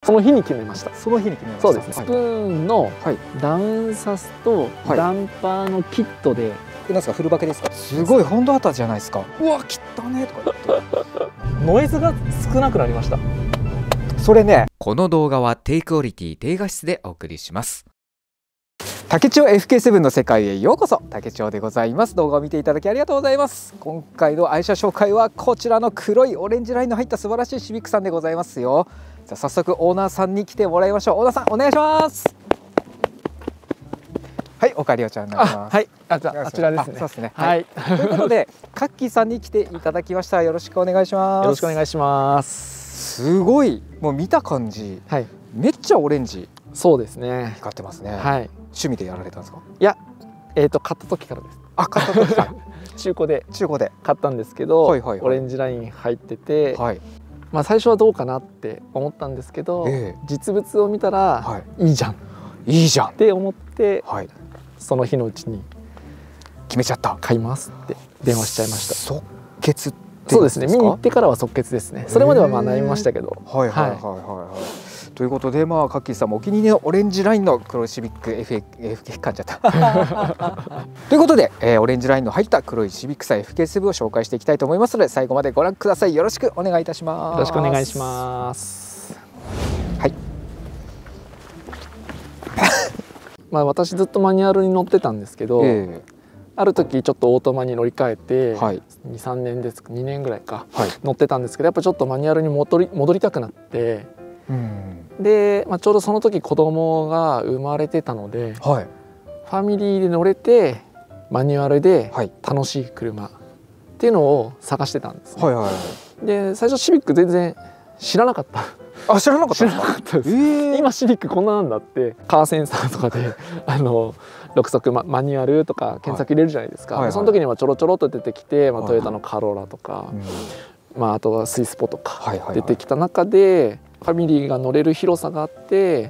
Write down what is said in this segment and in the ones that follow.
その日に決めました。 その日に決めました。 そうですね。スプーンのダウンサスとダンパーのキットで。 なんですか、フルバケですか。すごいホンダ旗じゃないですか。うわ、切ったねとか言って。 ノイズが少なくなりました。 それね。 この動画は低クオリティ低画質でお送りします。 竹千代 FK7 の世界へようこそ。竹千代でございます。動画を見ていただきありがとうございます。今回の愛車紹介はこちらの黒いオレンジラインの入った素晴らしいシビックさんでございますよ。じゃあ早速オーナーさんに来てもらいましょう。オーナーさんお願いします。はい、岡里ちゃんになります。 はい、じゃああちらですね。 そうですね。 はい。 ということでカッキーさんに来ていただきました。よろしくお願いします。 よろしくお願いします。 すごい、もう見た感じ、 はい、 めっちゃオレンジ。 そうですね。 光ってますね。 はい。 趣味でやられたんですか。 いや、買った時からです。 あ、買った時から。 中古で買ったんですけど、 はいはいはい、 オレンジライン入ってて、 はい、 まあ最初はどうかなって思ったんですけど、実物を見たら、はい、いいじゃんって思って、はい、その日のうちに決めちゃった。 買いますって電話しちゃいました。 即決って。 そうですね。見に行ってからは即決ですね。それまではまあ悩みましたけど。 はいはいはいはいはい。ということで、まあカッキーさんもお気に入りのオレンジラインの黒いシビック FK 噛んじゃったということで、オレンジラインの入った黒いシビックさ FK7 を紹介していきたいと思いますので、最後までご覧ください。よろしくお願いいたします。 よろしくお願いします。 はい。 まあ私ずっとマニュアルに乗ってたんですけど、ある時ちょっとオートマに乗り換えて、はい、2、3年です2年ぐらいか、はい、乗ってたんですけど、やっぱちょっとマニュアルに戻りたくなって、で、まあ、ちょうどその時子供が生まれてたので、はい、ファミリーで乗れてマニュアルで楽しい車っていうのを探してたんですね。はいはい、で最初シビック全然知らなかった。 あ、知らなかったです。 今シビックこんななんだって、カーセンサーとかで6速マニュアルとか検索入れるじゃないですか。はいはいはい、その時にはちょろちょろっと出てきて、まあ、トヨタのカローラとか、まあ、あとはスイスポとか出てきた中で、ファミリーが乗れる広さがあって、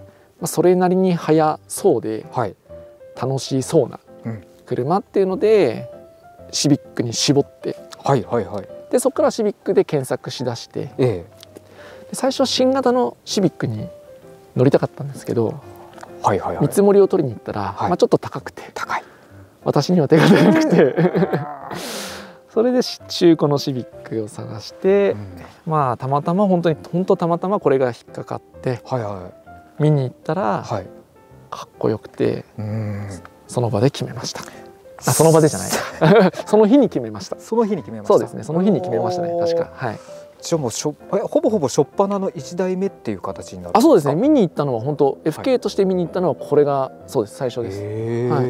まあ、それなりに速そうで楽しそうな車っていうのでシビックに絞って、でそこからシビックで検索しだして、で最初は新型のシビックに乗りたかったんですけど、見積もりを取りに行ったら、まあちょっと高くて、私には手が出なくてそれで中古のシビックを探して、まあたまたま本当たまたまこれが引っかかって、見に行ったらかっこよくて、その場で決めました。あ、その場でじゃないその日に決めました。 その日に決めました。 そうですね、その日に決めましたね、確か。はい。 じゃあもうほぼほぼ初っ端の1台目っていう形になるんですか。 あ、そうですね。見に行ったのは本当 FK として見に行ったのはこれがそうです、最初です。はい、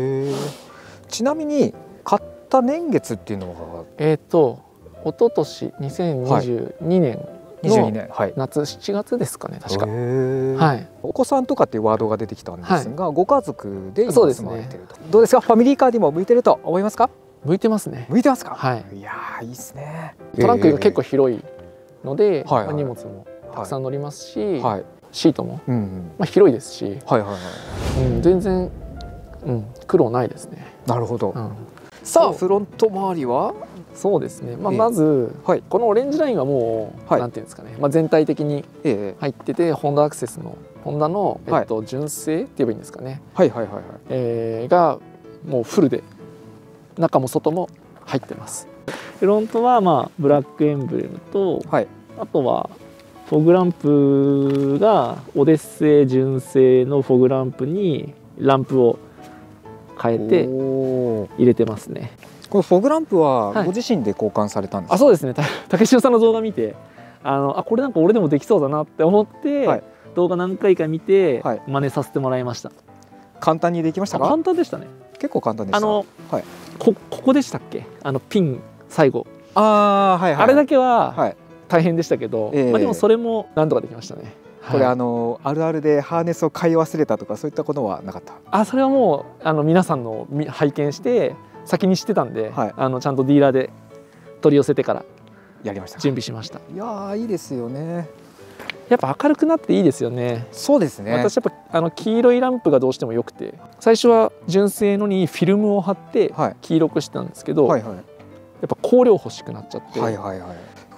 ちなみに買った年月っていうのは一昨年2022年の夏7月ですかね、確か。はい。 お子さんとかっていうワードが出てきたんですが、ご家族で今住まれてると。どうですか、ファミリーカーにも向いてると思いますか。 向いてますね。 向いてますか。 はい。 いやー、いいですね。 トランクが結構広いので、荷物もたくさん乗りますし、シートもまあ広いですし、全然苦労ないですね。 なるほど。さあフロント周りはそうですね。まあまずこのオレンジラインはもうなんていうんですかね、まあ全体的に入ってて、ホンダアクセスのホンダの純正って言えばいいんですかね。がもうフルで中も外も入ってます。フロントはまあブラックエンブレムと、あとはフォグランプがオデッセイ純正のフォグランプにランプを変えて入れてますね。 このフォグランプはご自身で交換されたんですか。 あ、そうですね。竹城さんの動画見て、これなんか俺でもできそうだなって思って、動画何回か見て真似させてもらいました。 簡単にできましたか。 簡単でしたね。 結構簡単でした。 ここでしたっけ、ピン最後。 あれだけは大変でしたけど、まあでもそれもなんとかできましたね。 これあるあるでハーネスを買い忘れたとかそういったことはなかった。 それはもう皆さんの拝見して先に知ってたんで、ちゃんとディーラーで取り寄せてからやりました。 準備しました。 いやー、いいですよね。 やっぱ明るくなっていいですよね。 そうですね。 私やっぱ黄色いランプがどうしても良くて、最初は純正のにフィルムを貼って黄色くしてたんですけど、やっぱ光量欲しくなっちゃって、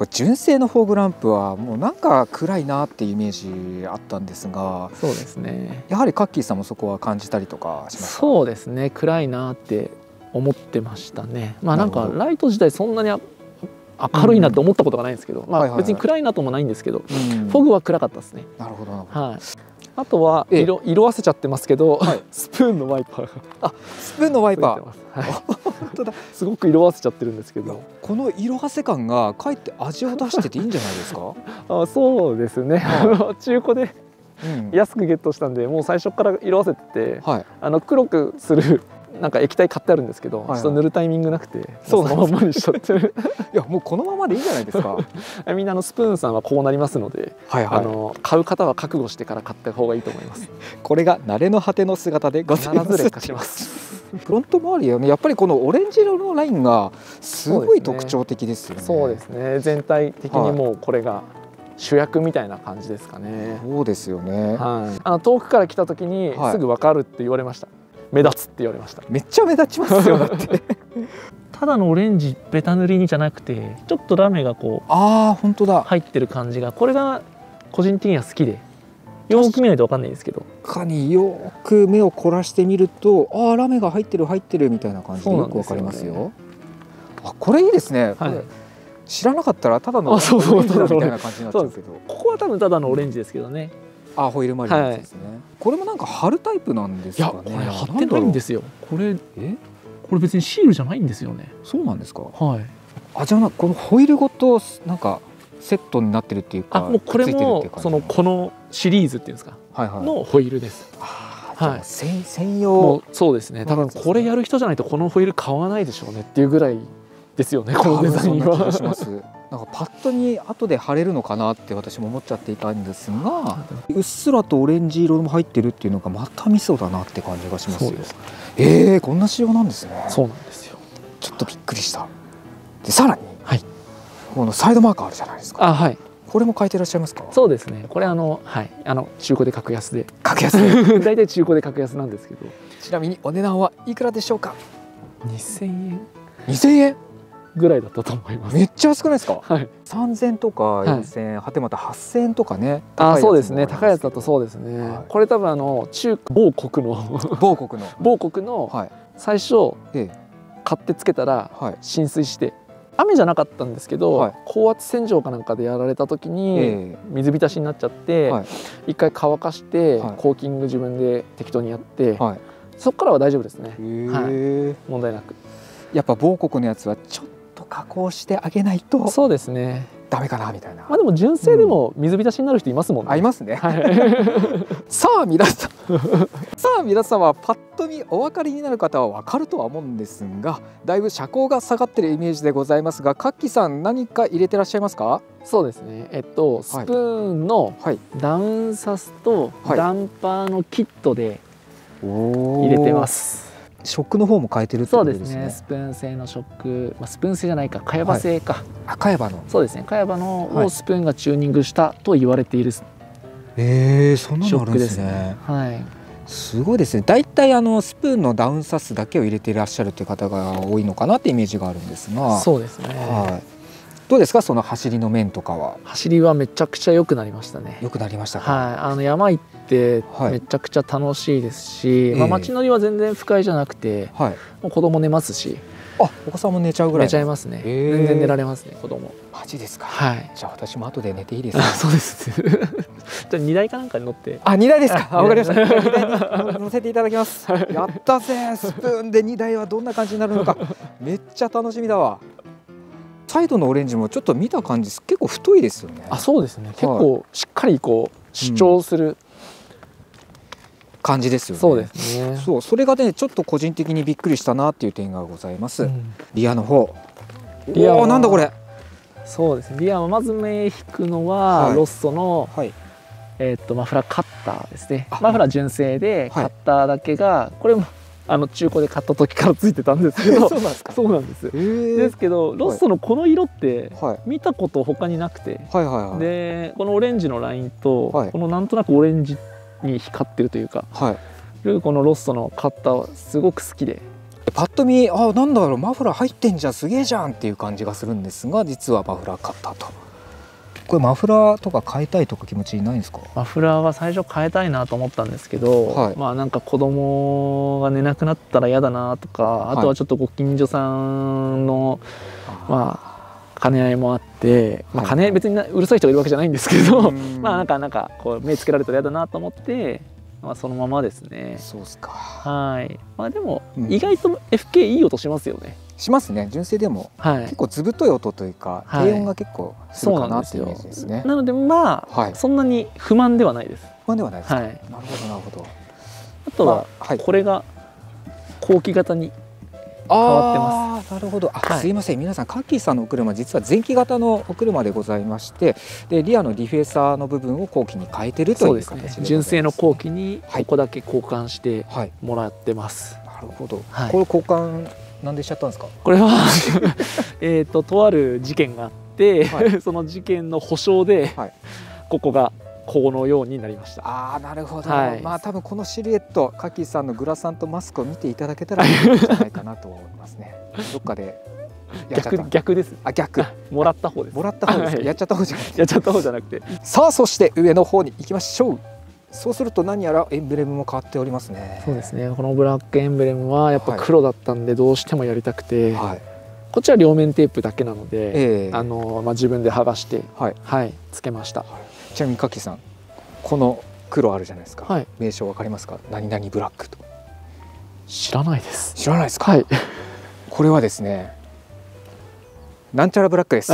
これ純正のフォーグランプはもうなんか暗いなっていうイメージあったんですが、 そうですね。 やはりカッキーさんもそこは感じたりとかしますか？ そうですね。暗いなって思ってましたね。まあなんかライト自体そんなに明るいなって思ったことがないんですけど、まあ別に暗いなともないんですけど、フォグは暗かったですね。 なるほど。 はい。あとは色あせちゃってますけど、スプーンのワイパーがスプーンのワイパー、 はい、本当だ。すごく色あせちゃってるんですけど、 この色あせ感がかえって味を出してていいんじゃないですか？ そうですね。中古で安くゲットしたんで、もう最初から色あせてて、黒くするなんか液体買ってあるんですけど、ちょっと塗るタイミングなくて、そのままにしちゃってる。 いやもうこのままでいいんじゃないですか。 みんなスプーンさんはこうなりますので、買う方は覚悟してから買った方がいいと思います。 これが慣れの果ての姿でございます。 必ず劣化します。 フロント周りはね、やっぱりこのオレンジ色のラインがすごい特徴的ですよね。 そうですね。全体的にもうこれが主役みたいな感じですかね。 そうですよね。 遠くから来た時にすぐ分かるって言われました。目立つって言われました。 めっちゃ目立ちますよだって。 ただのオレンジベタ塗りにじゃなくて、ちょっとラメがこう本当だ、 入ってる感じが、これが個人的には好きで、よく見ないと分かんないですけど、 確かによく目を凝らしてみると、ラメが入ってるみたいな感じでよく分かりますよ。これいいですね。知らなかったらただのオレンジだみたいな感じになっちゃうけど、 ここは多分ただのオレンジですけどね。 ホイール周りのやつですね。これもなんか貼るタイプなんですかね。 いや、これ貼ってないんですよ。これ別にシールじゃないんですよね。 そうなんですか。 はい。 じゃあこのホイールごとなんかセットになってるっていうか、 もうこれもこのシリーズっていうんですかのホイールです。 専用。 そうですね。多分これやる人じゃないとこのホイール買わないでしょうねっていうぐらいですよね、このデザインは。なんかパッとに後で貼れるのかなって私も思っちゃっていたんですが、うっすらとオレンジ色も入ってるっていうのがまたミソだなって感じがしますよ。こんな仕様なんですね。 そうなんですよ。 ちょっとびっくりした。でさらに、このサイドマーカーあるじゃないですか。これも書いてらっしゃいますか？ そうですね。これ中古で格安で大体中古で格安なんですけど。 ちなみにお値段はいくらでしょうか ？2000円。 2000円ぐらいだったと思います。 めっちゃ安くないですか？3000とか4000円、はてまた8000円とかね。 そうですね。高いやつだとそうですね。これ多分某国の最初買ってつけたら浸水して、雨じゃなかったんですけど、高圧洗浄かなんかでやられた時に水浸しになっちゃって、一回乾かしてコーキング自分で適当にやって、そこからは大丈夫ですね。問題なく。 やっぱ某国のやつはちょっと加工してあげないと、そうですね、ダメかなみたいな。 でも純正でも水浸しになる人いますもんね。 いますね。さあ皆さんはパッと見お分かりになる方は分かるとは思うんですが、だいぶ車高が下がってるイメージでございますが、カッキさん何か入れてらっしゃいますか？ そうですね。スプーンのダウンサスとダンパーのキットで入れてます。 ショックの方も変えてるってことですね。 そうですね。スプーン製のショック、スプーン製じゃないか、茅場製か。 茅場の。 そうですね。茅場のをスプーンがチューニングしたと言われている。 そんなのあるんですね。すごいですね。だいたいスプーンのダウンサスだけを入れていらっしゃるという方が多いのかなってイメージがあるんですが。 そうですね。 どうですか、その走りの面とかは？走りはめちゃくちゃ良くなりましたね。 良くなりましたか？ 山行ってめちゃくちゃ楽しいですし、街乗りは全然不快じゃなくて、もう子供寝ますし。 お子さんも寝ちゃうぐらい？ 寝ちゃいますね。全然寝られますね、子供。 マジですか？じゃあ私も後で寝ていいですか？ そうです。じゃあ荷台かなんかに乗って。 荷台ですか？わかりました。荷台に乗せていただきます。やったぜ。スプーンで荷台はどんな感じになるのか、めっちゃ楽しみだわ。サイドのオレンジもちょっと見た感じ結構太いですよね。 そうですね。結構しっかり主張する感じですよね。 そうですね。 それがねちょっと個人的にびっくりしたなっていう点がございます。リアの方。なんだこれ。 そうですね。リアはまず目引くのはロッソのマフラーカッターですね。マフラー純正でカッターだけがこれも中古で買った時からついてたんですけど。そうなんですか？そうなんです。ですけどロッソのこの色って見たこと他になくて、でこのオレンジのラインとこのなんとなくオレンジに光ってるというか、このロッソのカッターはすごく好きで。 パッと見なんだろう、マフラー入ってんじゃん、すげえじゃんっていう感じがするんですが、実はマフラー買ったと。これマフラーとか変えたいとか気持ちないんですか？ マフラーは最初変えたいなと思ったんですけど、 はい、 まあなんか子供が寝なくなったら嫌だなとか、あとはちょっとご近所さんの、まあ兼ね合いもあって、まあ、兼ね合い別にうるさい人がいるわけじゃないんですけど、まあなんかこう目つけられたら嫌だなと思って、まあそのままですね。 そうですか。 はい。まあでも意外と FK いい音しますよね。 しますね。純正でも、結構ずぶとい音というか、低音が結構するかなっていうイメージですね。 なのでまあ、そんなに不満ではないです。 不満ではないですか。なるほどなるほど。 あとはこれが後期型に変わってます。 なるほど。すいません、皆さんカッキーさんのお車実は前期型のお車でございまして、でリアのディフェーサーの部分を後期に変えてるという形で、ね、 純正の後期にここだけ交換してもらってます。 なるほど。これ交換なんでしちゃったんですか？ これはとある事件があって、その事件の保証で、ここがこのようになりました。 なるほど。まあ多分このシルエット、カッキーさんのグラサンとマスクを見ていただけたらいいんじゃないかなと思いますね。どっかで逆です。 逆。 もらった方です。 もらった方ですか？やっちゃった方じゃなくて。 やっちゃった方じゃなくて。 さあそして上の方に行きましょう。そうすると何やらエンブレムも変わっておりますね。 そうですね。このブラックエンブレムはやっぱ黒だったんでどうしてもやりたくて、こっちは両面テープだけなので、自分で剥がして、つけました。 ちなみにカッキーさん、この黒あるじゃないですか。名称わかりますか？何々ブラックと。 知らないです。 知らないですか？これはですね、なんちゃらブラックです。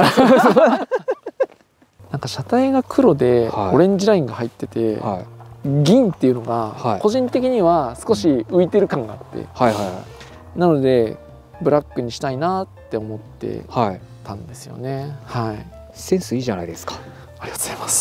なんか車体が黒でオレンジラインが入ってて、銀っていうのが個人的には少し浮いてる感があって、なのでブラックにしたいなって思ってたんですよね。 センスいいじゃないですか。 ありがとうございます。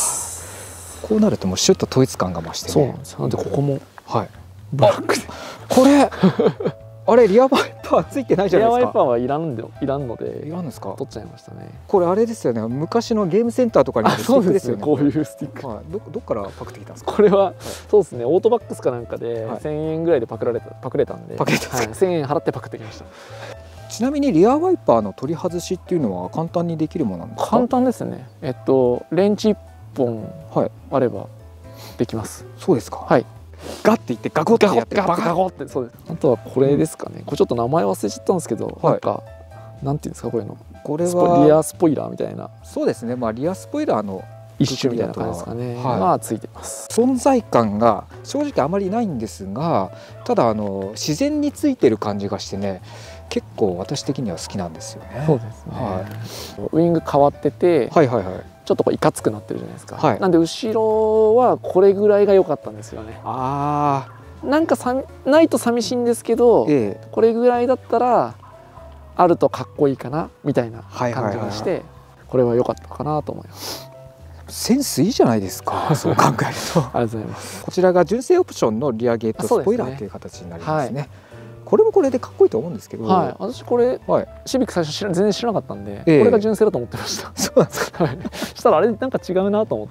こうなるともうシュッと統一感が増してね。 そうなんですよ。なんでここもブラックで、 これあれリアワイパーついてないじゃないですか。 リアワイパーはいらんので。 いらんですか？ 取っちゃいましたね。 これあれですよね。昔のゲームセンターとかにあるスティックですよね。 こういうスティック。 どっからパクってきたんですか？ これはそうですね。オートバックスかなんかで1000円ぐらいでパクれたんで。1000円払ってパクってきました。 ちなみにリアワイパーの取り外しっていうのは簡単にできるものなんですか？ 簡単ですね。レンチ1本あればできます。 そうですか。 ガッていってガコッてやってガコッて。そうです。あとはこれですかね。これちょっと名前忘れちゃったんですけど、なんかなんていうんですかこういうの。 これはリアスポイラーみたいな。 そうですね。まあリアスポイラーの一種みたいな感じですかね。まあついてます。 存在感が正直あまりないんですが、ただ自然についてる感じがしてね、結構私的には好きなんですよね。 そうですね。ウイング変わってて、ちょっといかつくなってるじゃないですか。なんで後ろはこれぐらいが良かったんですよね。なんかないと寂しいんですけど、これぐらいだったらあるとかっこいいかなみたいな感じがして、これは良かったかなと思います。 センスいいじゃないですか。そう考えると。 ありがとうございます。 こちらが純正オプションのリアゲートスポイラーという形になりますね。これもこれでかっこいいと思うんですけど、 私これシビック最初全然知らなかったんで、これが純正だと思ってました。 そうなんですか。 したらあれなんか違うなと思って。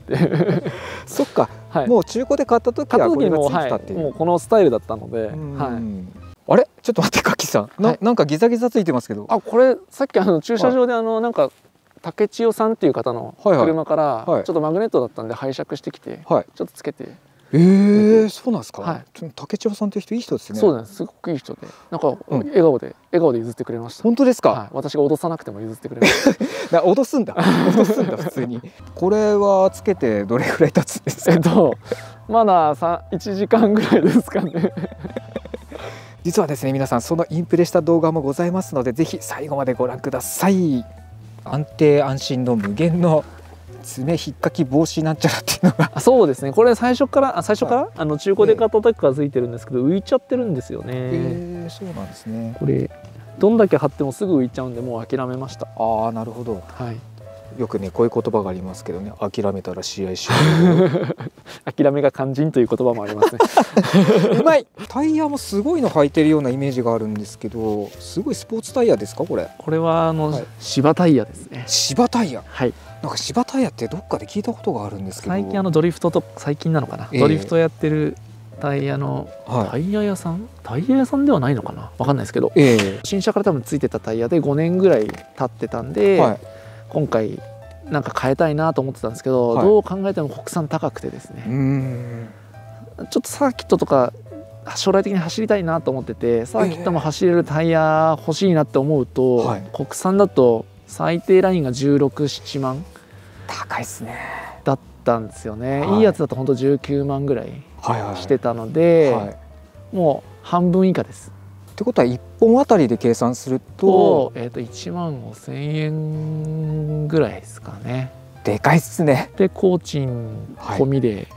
そっか。もう中古で買った時はこれがついてたっていう。 もうこのスタイルだったので。 あれちょっと待ってカッキーさん、なんかギザギザついてますけど。 これさっき駐車場でなんか竹千代さんっていう方の車からちょっとマグネットだったんで拝借してきて、ちょっとつけて。 そうなんですか。竹千代さんという人いい人ですね。 そうなんです。すごくいい人で、なんか笑顔で譲ってくれました。 本当ですか。 私が脅さなくても譲ってくれました。 脅すんだ普通に。これはつけてどれぐらい経つんですか。 まだ1時間ぐらいですかね。 実はですね、皆さんそのインプレした動画もございますので、ぜひ最後までご覧ください。安定安心の無限の爪引っかき防止なんちゃらっていうのがそうですね。これ最初から中古で買った時からついてるんですけど、浮いちゃってるんですよね。 そうなんですね。 これどんだけ貼ってもすぐ浮いちゃうんで、もう諦めました。 なるほど。よくねこういう言葉がありますけどね、諦めたら試合終了。 諦めが肝心という言葉もありますね。 うまい。タイヤもすごいの履いてるようなイメージがあるんですけど、すごいスポーツタイヤですかこれ。 これは芝タイヤですね。 芝タイヤ。なんか芝タイヤってどっかで聞いたことがあるんですけど、 最近ドリフトと最近なのかな、ドリフトやってるタイヤの、タイヤ屋さんではないのかな、わかんないですけど、新車から多分ついてたタイヤで5年ぐらい経ってたんで、今回なんか変えたいなと思ってたんですけど、どう考えても国産高くてですね、ちょっとサーキットとか将来的に走りたいなと思ってて、サーキットも走れるタイヤ欲しいなって思うと、国産だと最低ラインが16、7万高いですねだったんですよね。いいやつだと本当19万ぐらいしてたので、もう半分以下です。 ってことは1本あたりで計算すると 1万5,000円ぐらいですかね。 でかいっすね。 で工賃込みで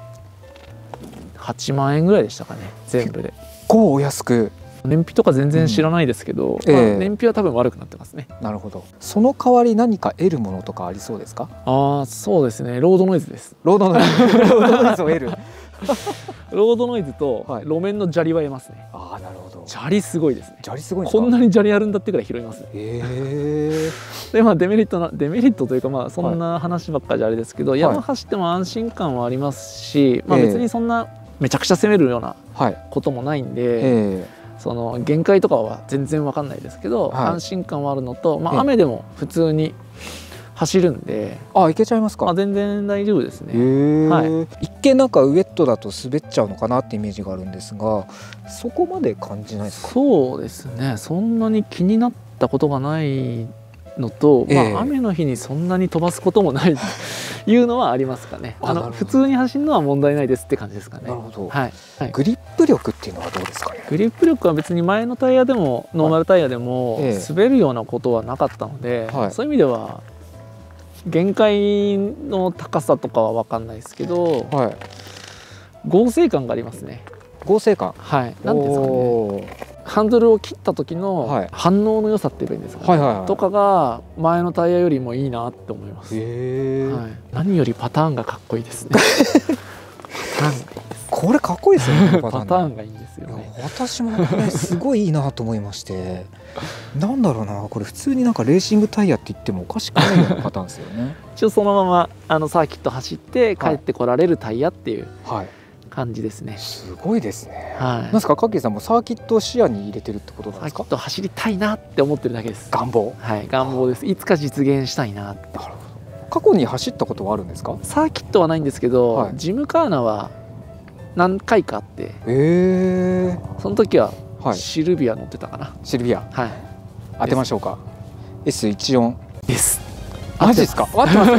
8万円ぐらいでしたかね、全部で。 こうお安く。 燃費とか全然知らないですけど、燃費は多分悪くなってますね。 なるほど。その代わり何か得るものとかありそうですか？ そうですね、ロードノイズです。 ロードノイズを得るロードノイズと路面の砂利は得ますね。 なるほど。 砂利すごいですね。 砂利すごいんですか？ こんなに砂利あるんだってぐらい拾います。でデメリットというか、そんな話ばっかりじゃあれですけど、山走っても安心感はありますし、別にそんなめちゃくちゃ攻めるようなこともないんで、その限界とかは全然わかんないですけど、安心感はあるのと、雨でも普通に走るんで、 いけちゃいますか？ 全然大丈夫ですね。 一見なんかウエットだと滑っちゃうのかなってイメージがあるんですが、そこまで感じないですか？そうですね、そんなに気になったことがないのと、雨の日にそんなに飛ばすこともないというのはありますかね。普通に走るのは問題ないですって感じですかね。なるほど。グリップ力っていうのはどうですかね？ グリップ力は別に前のタイヤでもノーマルタイヤでも滑るようなことはなかったので、そういう意味では限界の高さとかは分かんないですけど、剛性感がありますね。 剛性感、 なんですかね、ハンドルを切った時の反応の良さって言えばいいんですかね、とかが前のタイヤよりもいいなって思います。何よりパターンがかっこいいですね。パターンがいいです。 これかっこいいですよね。 パターンがいいですよね。 私もこれすごいいいなと思いまして、なんだろうな、これ普通になんかレーシングタイヤって言ってもおかしくないようなパターンですよね。 一応そのままサーキット走って帰ってこられるタイヤっていう感じですね。 すごいですね。なんですか、カッキーさんもサーキットを視野に入れてるってことなんですか？ サーキット走りたいなって思ってるだけです。 願望。 願望です。いつか実現したいなって。 なるほど。過去に走ったことはあるんですか？ サーキットはないんですけど、ジムカーナは何回かあって、その時はシルビア乗ってたかな。 シルビア。当てましょうか。S14 です。マジですか？待ってます。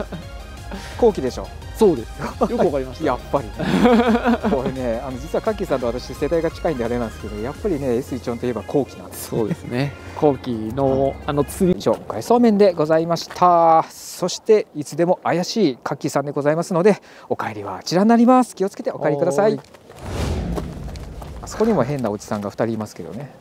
後期でしょ。 そうです。よくわかりました。 やっぱり。これね、実はカッキーさんと私世代が近いんであれなんですけど、やっぱりね S14 といえば後期なんです。 そうですね。後期の釣り。 海藻麺でございました。そしていつでも怪しいカッキーさんでございますので、お帰りはあちらになります。気をつけてお帰りください。あそこにも変なおじさんが2人いますけどね。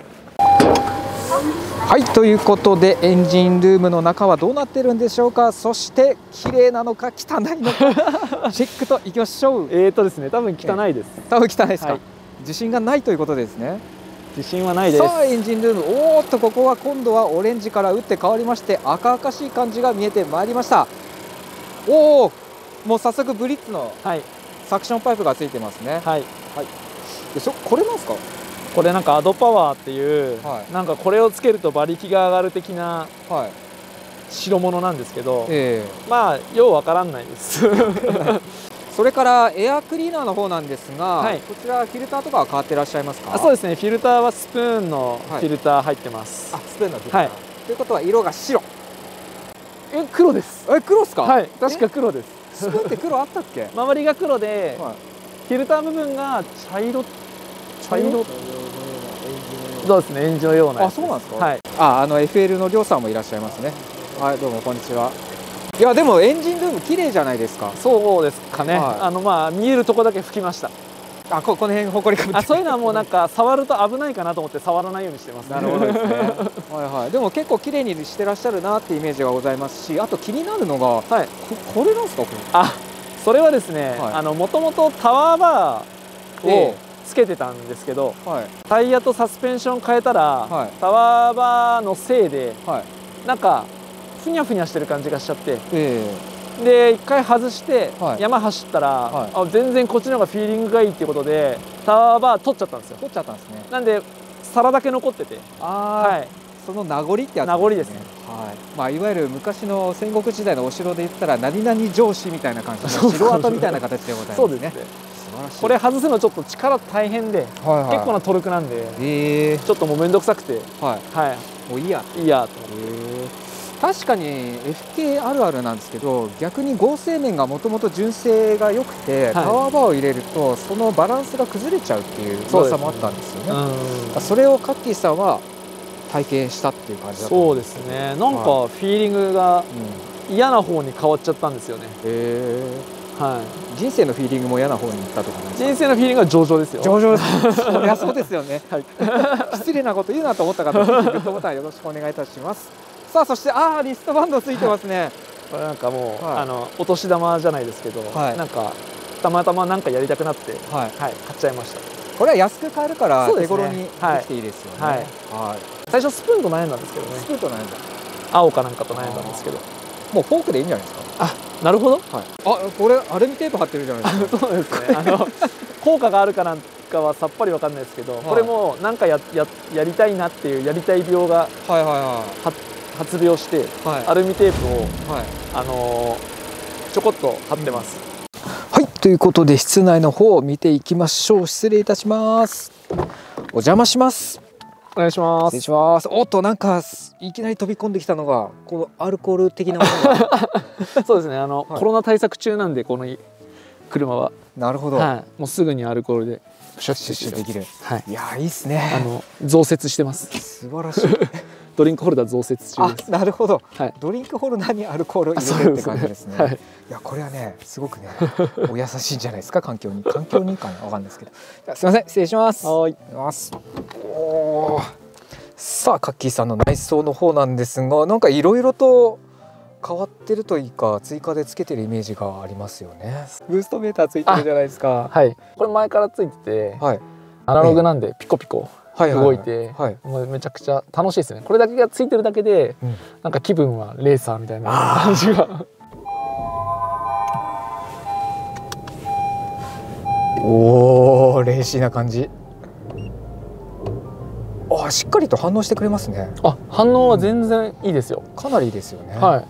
はい、ということでエンジンルームの中はどうなってるんでしょうか。そして綺麗なのか汚いのかチェックといきましょう。 ですね、多分汚いです。 多分汚いですか。自信がないということですね。 自信はないです。 さあエンジンルーム、おーっとここは今度はオレンジから打って変わりまして赤々しい感じが見えてまいりました。おお、もう早速ブリッツのサクションパイプがついてますね。これなんですか？ これなんかアドパワーっていう、なんかこれをつけると馬力が上がる的な代物なんですけど、まあようわからんないです。 それからエアクリーナーの方なんですが、こちらフィルターとかは変わってらっしゃいますか？ そうですね、フィルターはスプーンのフィルター入ってます。 スプーンのフィルター。ということは色が白。 黒です。 黒ですか？ 確か黒です。 スプーンって黒あったっけ？周りが黒で、フィルター部分が茶色。そうですね、エンジンのような。 そうなんですか。FL のりょうさんもいらっしゃいますね。どうもこんにちは。いやでもエンジンルーム綺麗じゃないですか。 そうですかね。見えるとこだけ拭きました。 この辺ほこりかぶって。 そういうのはもうなんか触ると危ないかなと思って触らないようにしてます。 なるほどですね。でも結構綺麗にしてらっしゃるなってイメージがございますし、あと気になるのがこれなんですか？ それはですね、もともとタワーバーをつけてたんですけど、タイヤとサスペンション変えたら、タワーバーのせいで、なんかふにゃふにゃしてる感じがしちゃって、 で1回外してはい、 山走ったら、 はい、 あ全然こっちの方がフィーリングがいいっていうことでタワーバー取っちゃったんですよ。 取っちゃったんですね。 なんで皿だけ残ってて、 ああ、 はい、 その名残ってやつ名残ですね。 はい。まあいわゆる昔の戦国時代のお城で言ったら何々城址みたいな感じの城跡みたいな形でございますね。 そうですね。 素晴らしい。 これ外すのちょっと力大変で、 はいはい、 結構なトルクなんで、ちょっともう面倒くさくて、 はい、 はい、 もういいやと思って。 確かに FK あるあるなんですけど、逆に合成面がもともと純正が良くて、はい、タワーバーを入れるとそのバランスが崩れちゃうっていう噂もあったんですよね。それをカッキーさんは体験したっていう感じだったんです。 そうですね。なんかフィーリングが嫌な方に変わっちゃったんですよね。はい、 人生のフィーリングも嫌な方に行ったとかなんですか？ 人生のフィーリングは上々ですよ。 上々です。そりゃそうですよね。はい、失礼なこと言うなと思った方、グッドボタンよろしくお願いいたします。さあ、そしてリストバンドついてますね。 これなんかもう、はい、お年玉じゃないですけど、はい、なんかたまたまなんかやりたくなって、はい、はい、買っちゃいました。 これは安く買えるから手頃にできていいですよね。はい、はい、 最初スプーンと悩んだんですけどね。 スプーンと悩んだ。 青かなんかと悩んだんですけど、 もうフォークでいいんじゃないですか。 あ、なるほど。はい、 これアルミテープ貼ってるじゃないですか。 そうですね。効果があるかなんかはさっぱりわかんないですけど、はい、これもなんかやりたいなっていうやりたい病が発病して、はい、アルミテープを、はい、ちょこっと貼ってます。 はい、ということで室内の方を見ていきましょう。失礼いたします。お邪魔します。 お願いします。 失礼します。おっと、なんかいきなり飛び込んできたのがこのアルコール的なものがそうですね。はい、コロナ対策中なんでこの車は。 なるほど。 はい、もうすぐにアルコールでシュッできる。はい。いや、いいですね。 増設してます。 素晴らしい。 ドリンクホルダー増設中です。 なるほど。はい。ドリンクホルダーにアルコールを入れてって感じですね。はい。いや、これはね、すごくね、お優しいんじゃないですか、環境に。環境にかな、わかんないですけど。すみません、失礼します。はい。さあ、カッキーさんの内装の方なんですが、なんかいろいろと変わってるというか、追加でつけてるイメージがありますよね。ブーストメーターついてるじゃないですか。 はい。これ前からついてて、はい、アナログなんでピコピコ動いて、もうめちゃくちゃ楽しいですね。これだけがついてるだけで、なんか気分はレーサーみたいな感じが。 おお、レーシーな感じ。しっかりと反応してくれますね。 反応は全然いいですよ。 かなりいいですよね。 はい。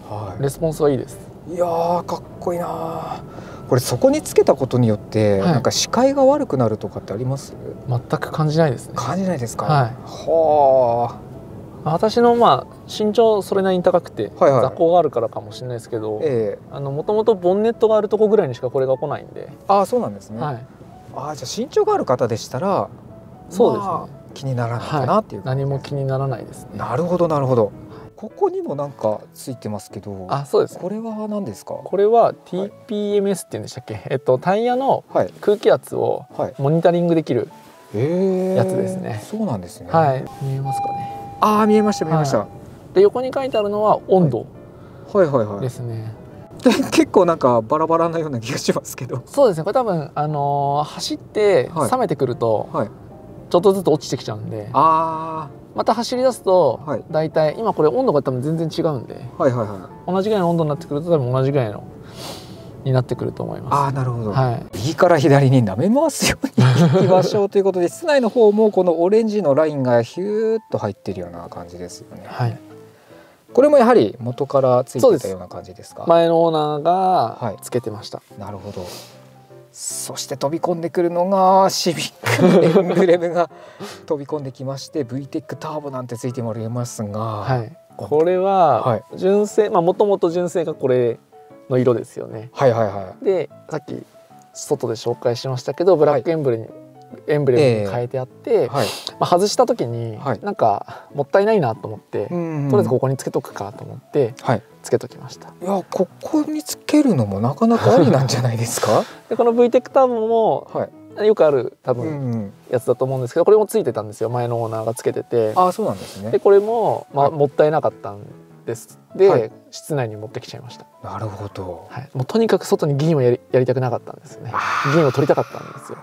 レスポンスはいいです。 いやー、かっこいいな。これそこにつけたことによって、なんか視界が悪くなるとかってあります？ 全く感じないですね。 感じないですか。 はい。はあ。私の身長それなりに高くて、座高があるからかもしれないですけど、もともとボンネットがあるとこぐらいにしかこれが来ないんで。 そうなんですね。はい。じゃあ身長がある方でしたら、 そうですね。 気にならないかなっていう。 何も気にならないですね。 なるほどなるほど。ここにもなんかついてますけど、 そうです。 これは何ですか？ これは TPMS っていうんでしたっけ？タイヤの空気圧をモニタリングできるやつですね。 そうなんですね。 はい。見えますかね？ 見えました見えました。 で、横に書いてあるのは温度ですね。 結構なんかバラバラなような気がしますけど。 そうですね。これ多分走って冷めてくるとちょっとずつ落ちてきちゃうんで。また走り出すと、だいたい今これ温度が多分全然違うんで、同じぐらいの温度になってくると多分同じぐらいのになってくると思います。 なるほど。右から左に舐め回すように行きましょうということで、室内の方もこのオレンジのラインがヒューッと入っているような感じですよね。はい。これもやはり元からついてたような感じですか？ 前のオーナーがつけてました。 なるほど。そして飛び込んでくるのがシビックエングレムが飛び込んできまして、 VTEC ターボなんてついてもらいますが、 これは純正、もともと純正がこれの色ですよね。で、さっき外で紹介しましたけど、ブラックエンブレムに変えてあって、外した時になんかもったいないなと思って、とりあえずここにつけとくかと思ってつけときました。 いや、ここにつけるのもなかなかありなんじゃないですか？ で、この VTEC ターボもよくある多分やつだと思うんですけど、これもついてたんですよ。前のオーナーがつけてて。 そうなんですね。 で、これももったいなかったんです。で、室内に持ってきちゃいました。 なるほど。 もうとにかく外に銀をやりたくなかったんですね。銀を取りたかったんですよ。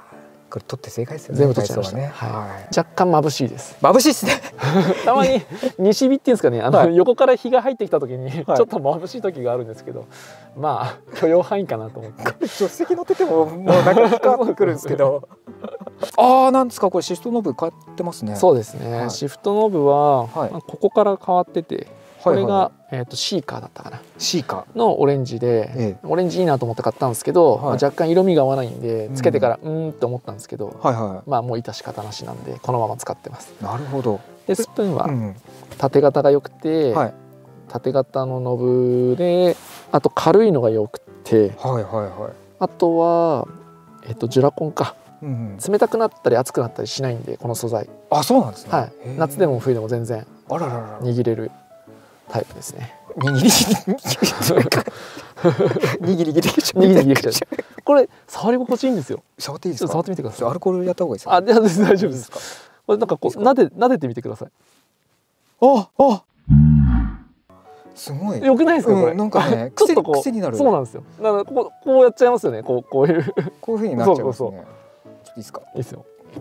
これ取って正解ですよね。 全部取っちゃいましたね。 若干眩しいです。 眩しいですね。 たまに西日っていうんですかね、横から日が入ってきた時にちょっと眩しい時があるんですけど、まあ許容範囲かなと思って。 助手席乗っててももうなんか光ってくるんですけど。ああ、なんですか、これシフトノブ変わってますね。 そうですね。シフトノブはここから変わってて、これがシーカーだったかな。 シーカーのオレンジで、オレンジいいなと思って買ったんですけど、若干色味が合わないんでつけてからって思ったんですけど、まあもう致し方なしなんでこのまま使ってます。 なるほど。 でスプーンは縦型が良くて、縦型のノブで、あと軽いのが良くて、あとはジュラコンか。冷たくなったり熱くなったりしないんで、この素材。 あ、そうなんですね。 はい。夏でも冬でも全然握れるタイプですね。 握りできちゃう。 これ触り心地いいんですよ。 触っていいですか？ 触ってみてください。 アルコールやった方がいいですか？ あ、大丈夫ですか。これなんかこう撫でてみてください。 あ、すごい。 良くないですかこれ？ なんかね、ちょっと癖になる。 そうなんですよ。だからこうやっちゃいますよね。こういう風になっちゃいますね。ちょっといいですか？ いいですよ。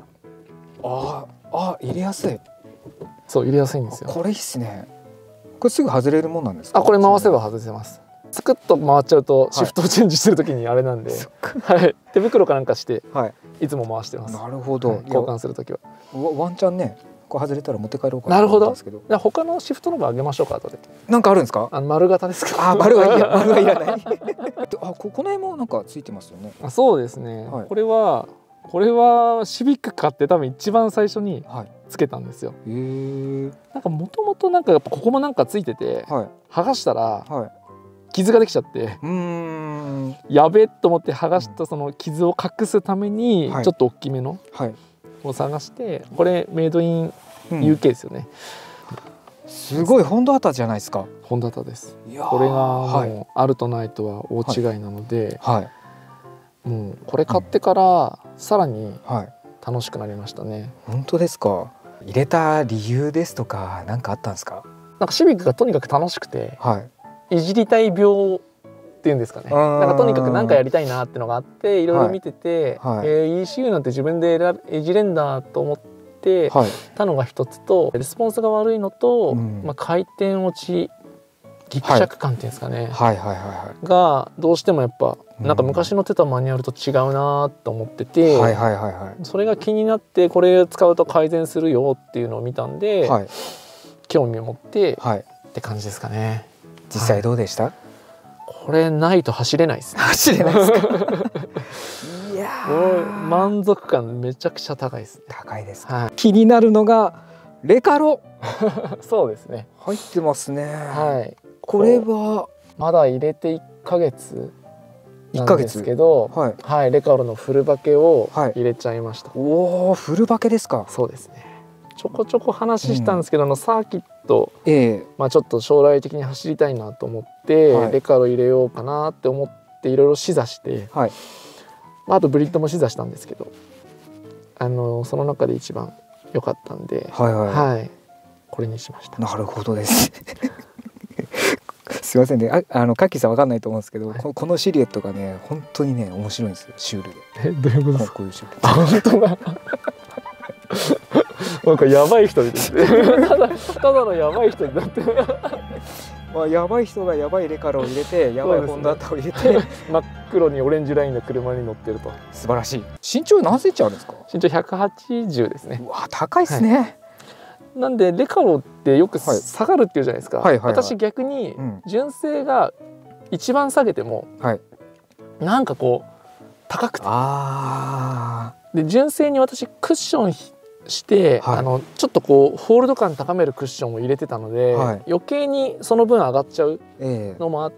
入れやすい。 そう、入れやすいんですよ。 これいいっすね。これすぐ外れるもんなんですか？ これ回せば外せます。サクッと回っちゃうとシフトをチェンジしてる時にあれなんで、手袋かなんかしていつも回してます。 なるほど。 交換する時は。 ワンチャンね、これ外れたら持って帰ろうかな。 なるほど。他のシフトの方あげましょうか後で。 なんかあるんですか？ 丸型ですか？ 丸はいいや、丸はいらない。この辺もなんかついてますよね。 そうですね。これはシビック買って多分一番最初につけたんですよ。なんかもともとなんかやっぱここもなんかついてて、剥がしたら傷ができちゃって、やべえと思って剥がしたその傷を隠すためにちょっと大きめのを探して、これメイドイン UK ですよね。 すごいホンダタじゃないですか。 ホンダタです。これがもうアルトナイとは大違いなので、もうこれ買ってからさらに楽しくなりましたね。 本当ですか？入れた理由ですとか何かあったんですか？ なんかシビックがとにかく楽しくて、いじりたい病っていうんですかね。なんかとにかく何かやりたいなってのがあって、いろいろ見てて、ECU なんて自分でいじれんだと思ってたのが一つと、レスポンスが悪いのと、回転落ちギクシャク感っていうんですかね、がどうしてもやっぱなんか昔のってたマニュアルと違うなと思ってて、それが気になって、これ使うと改善するよっていうのを見たんで、興味を持ってって感じですかね。 実際どうでした？ これないと走れないですね。 走れないですか？いやー、満足感めちゃくちゃ高いです。 高いですか？気になるのがレカロ。 そうですね。 入ってますね。 これはまだ入れて1ヶ月なんですけど、レカロのフルバケを入れちゃいました。 おお、フルバケですか？ そうですね。ちょこちょこ話したんですけど、サーキット、ちょっと将来的に走りたいなと思って、レカロ入れようかなって思っていろいろ試座して、あとブリッドも試座したんですけど、その中で一番良かったんで、これにしました。 なるほどです。すいませんね、カッキーさんわかんないと思うんですけど、このシルエットがね本当にね面白いんですよ。シュールで。 どういうことですか？ こういうシルエット。 本当だ。なんかやばい人ですね。ただのやばい人になってる。 やばい人がやばいレカロを入れて、やばいホンダタを入れて、 真っ黒にオレンジラインの車に乗ってると。 素晴らしい。身長何センチあるんですか？ 身長180ですね。 うわ、高いですね。 なんでレカロってよく下がるっていうじゃないですか。私逆に純正が一番下げてもなんかこう高くて、で純正に私クッションして、ちょっとこうホールド感高めるクッションを入れてたので、余計にその分上がっちゃうのもあって、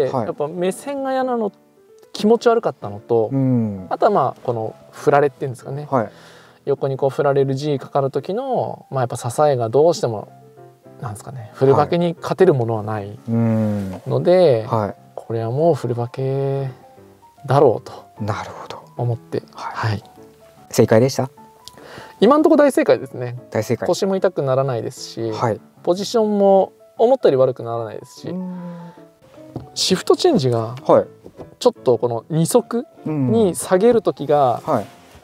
やっぱ目線が嫌なの気持ち悪かったのと、あとはこの振られっていうんですかね、横にこう振られる G かかる時の、やっぱ支えがどうしてもなんですかね、フルバケに勝てるものはないので、これはもうフルバケだろうと思って、 正解でした？ 今のところ大正解ですね。 大正解。 腰も痛くならないですし、ポジションも思ったより悪くならないですし、シフトチェンジがちょっとこの2足に下げる時が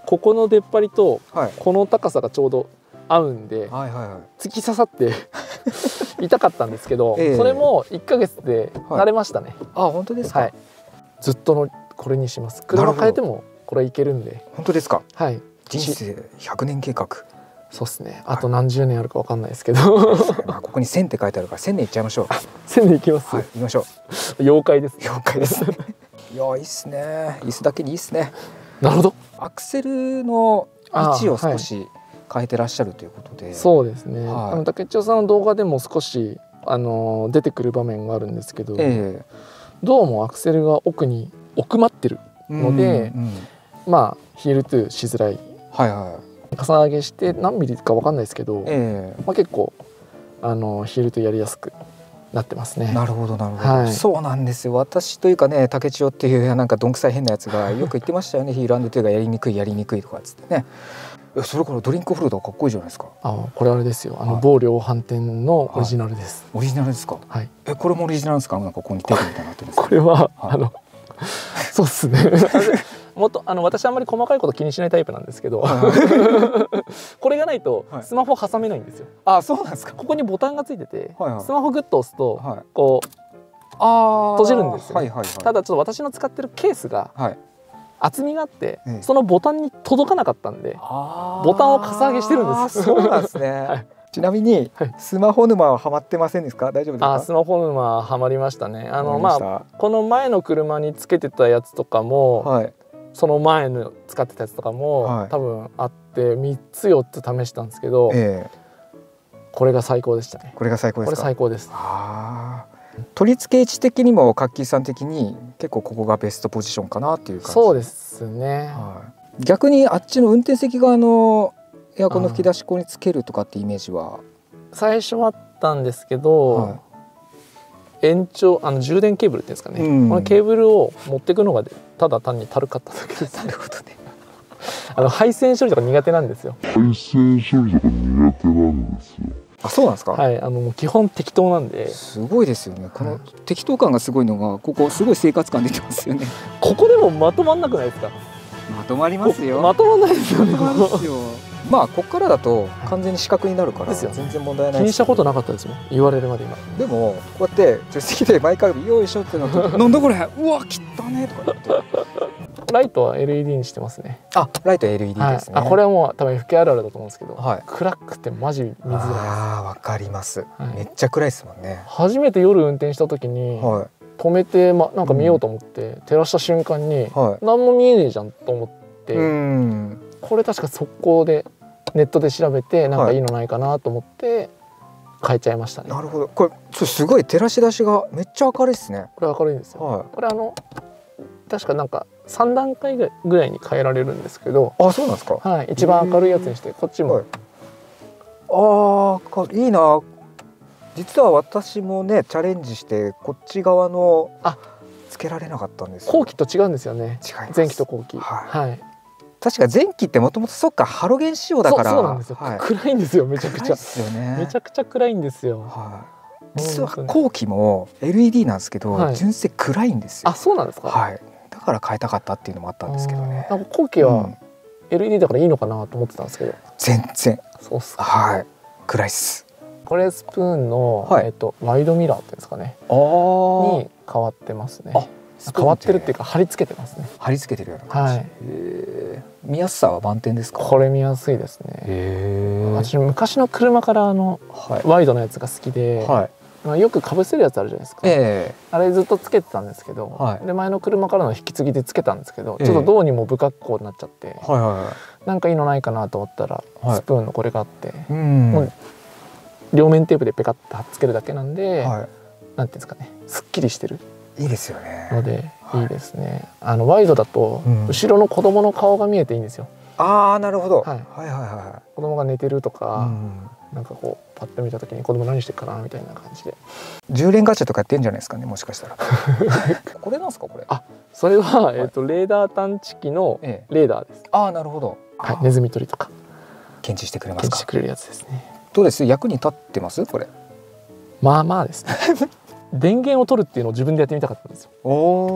ここの出っ張りとはいこの高さがちょうど合うんで、 はいはいはい。 突き刺さって痛かったんですけど、 ええそれも1ヶ月で慣れましたね。 あ、本当ですか。 はい、ずっとのこれにします。車変えてもこれいけるんで。 本当ですか。 はい。 人生100年計画。 そうですね。あと何十年あるかわかんないですけど。 まあここに1000って書いてあるから1000年いっちゃいましょう。 1000年いきます。 はい、行きましょう。妖怪です。 妖怪です。いや、いいっすね。椅子だけにいいっすね。 なるほど。 アクセルの位置を少し変えてらっしゃるということで。 そうですね。 はい、 竹千代さんの動画でも少し出てくる場面があるんですけど、どうもアクセルが奥まってるので、まあヒールトゥしづらい。はいはい。重上げして何ミリかわかんないですけど、まあ結構ヒールトゥやりやすくなってますね。 なるほどなるほど、はい、そうなんですよ。私というかね、竹千代っていうなんかどんくさい変なやつがよく言ってましたよね。ヒール&トゥがやりにくいとかっつってね。それからドリンクホルダーかっこいいじゃないですか。これあれですよ。某量販店のオリジナルです。オリジナルですか。はい。これもオリジナルですか。なんかここにテープみたいになってるんですか。これはそうですね。もっと私あんまり細かいこと気にしないタイプなんですけど、これがないとスマホ挟めないんですよ。あ、そうなんですか。ここにボタンがついてて、スマホグッと押すとこう閉じるんですよ。ただちょっと私の使ってるケースが厚みがあって、そのボタンに届かなかったんで、ボタンをかさ上げしてるんです。そうなんですね。ちなみにスマホ沼はハマってませんですか。大丈夫ですか。スマホ沼はまりましたね。まあこの前の車につけてたやつとかも、その前の使ってたやつとかも多分あって3つ4つ試したんですけど、これが最高でしたね。これが最高ですか。これ最高です。取り付け位置的にもカッキーさん的に結構ここがベストポジションかなっていう感じ。そうですね。逆にあっちの運転席側のエアコンの吹き出し口につけるとかってイメージは最初あったんですけど、延長充電ケーブルっていうんですかね、このケーブルを持っていくのがただ単にたるかっただけです。なるほどね。配線処理とか苦手なんですよ。配線処理とか苦手なんですよ。あ、そうなんですか。はい、もう基本適当なんで。すごいですよね。この適当感がすごいのが、ここすごい生活感出てますよね。ここでもまとまんなくないですか。まとまりますよ。まとまんないですよね。まあここからだと完全に四角になるから全然問題ない。気にしたことなかったですもん、言われるまで今。でもこうやって助手席で毎回よいしょってなって「なんだこれ、うわ切ったね」とか言って。ライトは LED にしてますね。あ、ライト LED ですね。これはもう多分 FK あるあるだと思うんですけど、暗くてマジ見づらい。ああ、わかります。めっちゃ暗いですもんね。初めて夜運転した時に止めてなんか見ようと思って照らした瞬間に何も見えねえじゃんと思って、これ確か速攻でネットで調べてなんかいいのないかなと思って変えちゃいましたね。なるほど。これすごい照らし出しがめっちゃ明るいですね。これ明るいんですよ。これ確かなんか3段階ぐらいに変えられるんですけど。あ、そうなんですか。はい、一番明るいやつにしてこっちも。ああ、いいな。実は私もねチャレンジしてこっち側のつけられなかったんですよ。後期と違うんですよね。前期と後期。はい。確か前期ってもともとそっかハロゲン仕様だから。そうなんですよ。暗いんですよ、めちゃくちゃ。めちゃくちゃ暗いんですよ。実は後期も LED なんですけど純正暗いんですよ。あ、そうなんですか。はい。だから変えたかったっていうのもあったんですけどね。後期は LED だからいいのかなと思ってたんですけど。全然。そうっすか。はい。暗いっす。これスプーンのワイドミラーっていうんですかね。に変わってますね。変わってるっていうか貼り付けてますね。貼り付けてるような感じ。はい。見やすさは満点ですか。これ見やすいですね。私昔の車からワイドのやつが好きで、よくかぶせるやつあるじゃないですか。あれずっとつけてたんですけど、で前の車からの引き継ぎでつけたんですけど、ちょっとどうにも不格好になっちゃって、なんかいいのないかなと思ったらスプーンのこれがあって、もう両面テープでペカッと貼っつけるだけなんで、なんていうんですかね、すっきりしてる。いいですよね。のでいいですね。ワイドだと後ろの子供の顔が見えていいんですよ。ああ、なるほど。はいはいはい。子供が寝てるとか、なんかこうパッと見た時に子供何してるかなみたいな感じで。充電ガチャとかやってんじゃないですかね、もしかしたら。これなんですかこれ。あ、それはレーダー探知機のレーダーです。ああ、なるほど。はい、ネズミ捕りとか検知してくれますか。検知してくれるやつですね。どうです？役に立ってますこれ。まあまあですね。電源を取るっていうのを自分でやってみたかったんですよ。おお。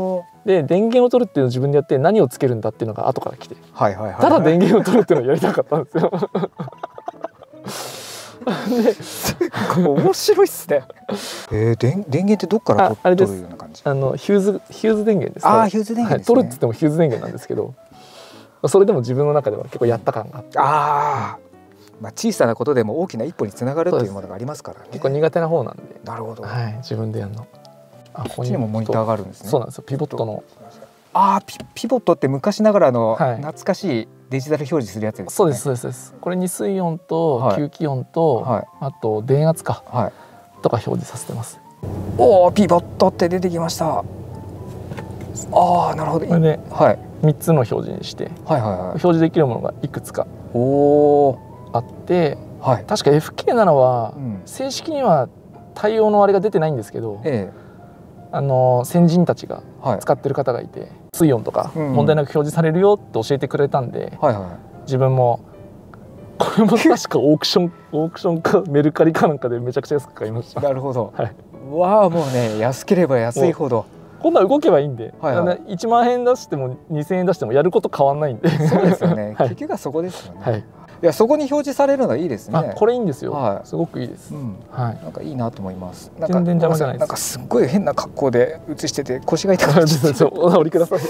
で電源を取るっていうのを自分でやって何をつけるんだっていうのが後から来て、 はいはいはい、 ただ電源を取るっていうのをやりたかったんですよ。 で面白いっすね。電源ってどっから取るような感じ？ ヒューズ電源です。 ああ、ヒューズ電源ですね。 取るって言ってもヒューズ電源なんですけど、それでも自分の中では結構やった感があって、 ああ、まあ小さなことでも大きな一歩につながるというものがありますからね。 結構苦手な方なんで。 なるほど。 はい、自分でやるの。 こっちにもモニターがあるんですね。 そうなんですよ。ピボットの。 ああ、ピボットって昔ながらのはい懐かしいデジタル表示するやつですね。 そうですそうですそうです。これに水温と吸気温と、 はい、 あと電圧か、 はい、 とか表示させてます。 おお、ピボットって出てきました。ああ、なるほど。 これではい 3つの表示にして、 はいはいはい、 表示できるものがいくつかあって、 はい、 確か FK7 は正式には対応のあれが出てないんですけど、先人たちが使ってる方がいて、水温とか問題なく表示されるよって教えてくれたんで、自分もこれも確かオークションかメルカリかなんかでめちゃくちゃ安く買いました。 なるほど。 はい、 わあ、もうね、安ければ安いほど今度は動けばいいんで、1万円出しても2000円出してもやること変わんないんで。 そうですよね。結局はそこですよね。はい、いや、そこに表示されるのはいいですね。 これいいんですよ。すごくいいです。 はい、なんかいいなと思います。 全然邪魔じゃないです。 なんかすっごい変な格好で写してて腰が痛くなっちゃって。 お直りください。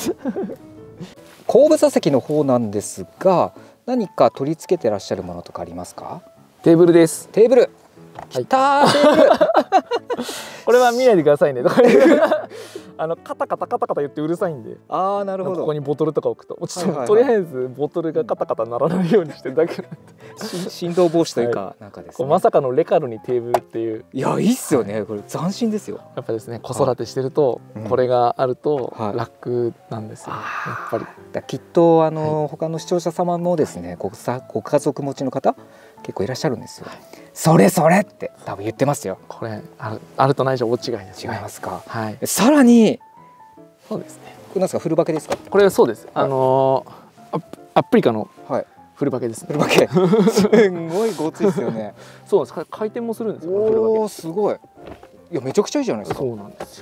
後部座席の方なんですが、何か取り付けてらっしゃるものとかありますか？ テーブルです。 テーブル。きたー、テーブル。 これは見ないでくださいね。カタカタ言ってうるさいんで。 ああ、なるほど。 ここにボトルとか置くと、ちょっととりあえずボトルがカタカタならないようにしてるだけ。 振動防止というか、なんかですね。 まさかのレカルにテーブルっていう。 いや、いいっすよね。これ斬新ですよ。 やっぱですね、子育てしてるとこれがあると楽なんですよ。やっぱり。 きっと他の視聴者様もですね、ご家族持ちの方結構いらっしゃるんですよ。それって多分言ってますよ。 これあるとないじゃ大違いです。 違いますか。 はい。 さらに、 そうですね。 これなんですか、フルバケですか。 これはそうです。アプリカのフルバケです。 フルバケ。すごいごついですよね。 そうです。回転もするんですよ。 おお、すごい。いや、めちゃくちゃいいじゃないですか。 そうなんですよ。